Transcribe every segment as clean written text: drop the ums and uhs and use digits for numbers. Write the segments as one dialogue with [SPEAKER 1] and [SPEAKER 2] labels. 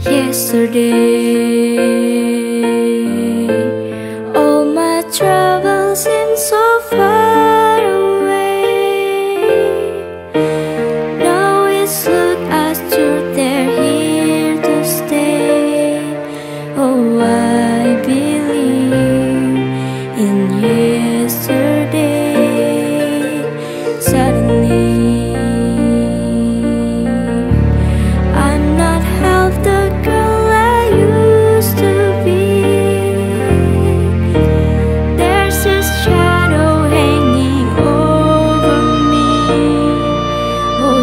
[SPEAKER 1] Yesterday, all my troubles seem so far away. Now it's look as though they're here to stay. Oh, I believe in yesterday. Suddenly I'm not half the girl I used to be. There's a shadow hanging over me. Oh,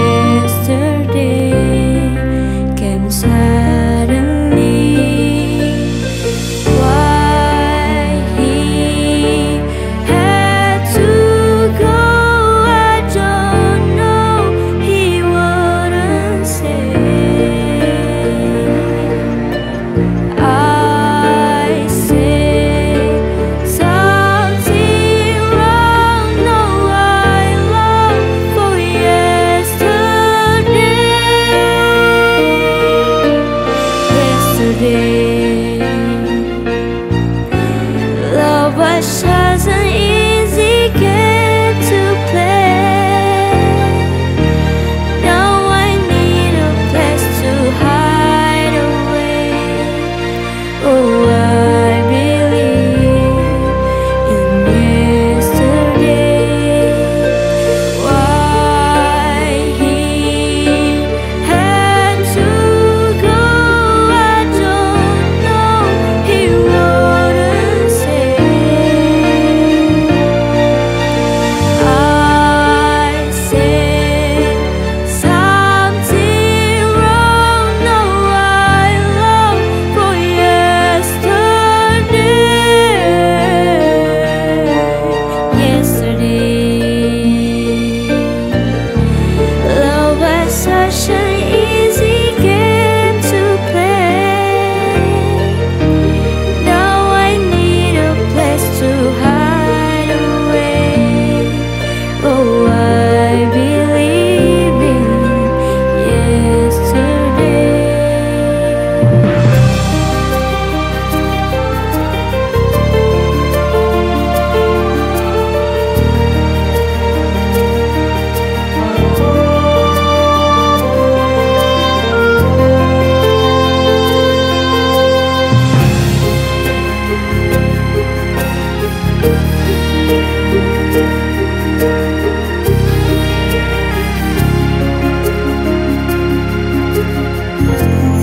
[SPEAKER 1] yesterday came suddenly. Why he had to go, I don't know. He wouldn't say. I said something wrong. No, I long for yesterday. Love was such an easy game to play. Now I need a place to hide away. Oh, I believe in yesterday. Why he had to go, I don't know. He wouldn't say. I said something wrong. No, I long for yesterday. Love was such an easy game to play. Now I need a place to hide away. Oh, I believe in yesterday.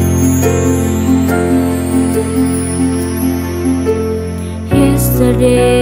[SPEAKER 1] Yesterday